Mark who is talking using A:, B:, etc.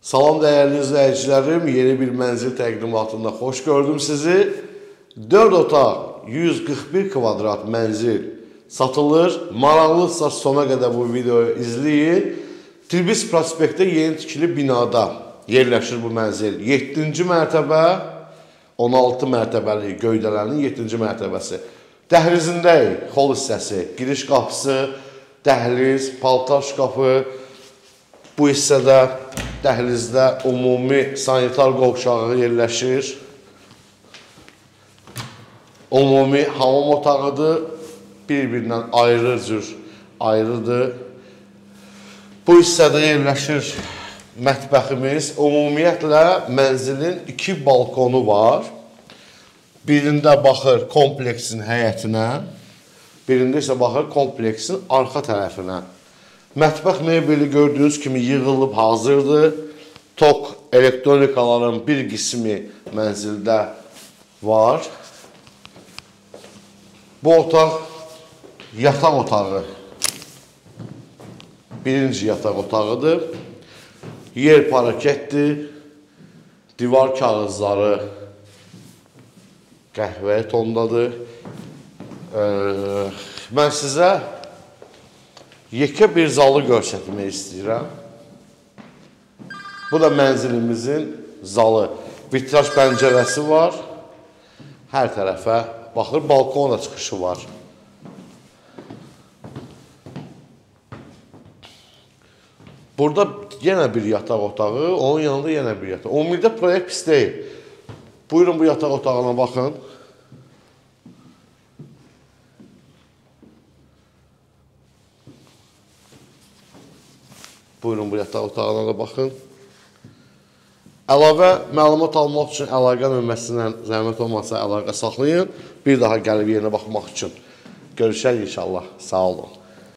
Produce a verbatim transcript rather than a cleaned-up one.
A: Salam dəyərli izləyicilərim, yeni bir mənzil təqdimatında xoş gördüm sizi. dörd otaq, yüz qırx bir kvadrat mənzil satılır. Maraqlısa sona qədər bu videoyu izləyin. Tiflis prospektdə yeni tikili binada yerləşir bu mənzil. yeddinci mərtəbə, on altı mərtəbəli göydələnin yeddinci mərtəbəsi. Dəhlizindəyik, xol hissəsi, giriş qapısı, dəhliz, paltar şkafı. Bu hissədə, dəhlizdə ümumi sanitar qovşağı yerləşir. Ümumi hamam otağıdır. Bir-birindən ayrı cür ayrıdır. Bu hissədə yerləşir mətbəximiz. Ümumiyyətlə, mənzilin iki balkonu var. Birində baxır kompleksin həyətinə, birində isə baxır kompleksin arxa tərəfinə. Mətbəx mebeli gördüyünüz kimi yığılıb hazırdır. Tok elektronikaların bir qismi mənzildə var. Bu otaq yataq otağı. Birinci yataq otağıdır. Yer paraketdir. Divar kağızları qəhvəyə tondadır. Ee, mən sizə yekə bir zalı göstərmək istəyirəm. Bu da mənzilimizin zalı. Vitraj pəncərəsi var. Hər tərəfə baxır, balkona çıxışı var. Burada yenə bir yataq otağı, onun yanında yenə bir yataq. Ümumiyyətlə proyekt pis deyil. Buyurun bu yataq otağına baxın. Buyurun bu yataq otağına da baxın. Əlavə məlumat almaq üçün əlaqə nömrəsindən zəhmət olmasa əlaqə saxlayın. Bir daha gəlib yerinə baxmaq üçün. Görüşək inşallah. Sağ olun.